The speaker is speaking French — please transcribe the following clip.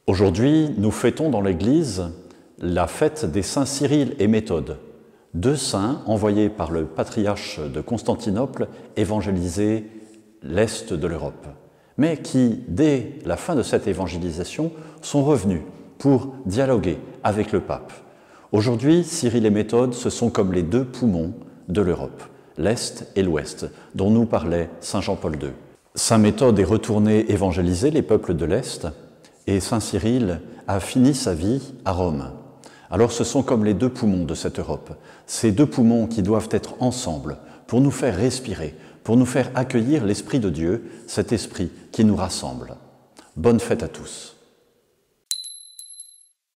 Aujourd'hui, nous fêtons dans l'Église la fête des saints Cyril et Méthode, deux saints envoyés par le patriarche de Constantinople évangéliser l'Est de l'Europe, mais qui, dès la fin de cette évangélisation, sont revenus pour dialoguer avec le pape. Aujourd'hui, Cyril et Méthode, ce sont comme les deux poumons de l'Europe, l'Est et l'Ouest, dont nous parlait saint Jean-Paul II. Saint Méthode est retourné évangéliser les peuples de l'Est, et saint Cyril a fini sa vie à Rome. Alors ce sont comme les deux poumons de cette Europe, ces deux poumons qui doivent être ensemble pour nous faire respirer, pour nous faire accueillir l'Esprit de Dieu, cet Esprit qui nous rassemble. Bonne fête à tous.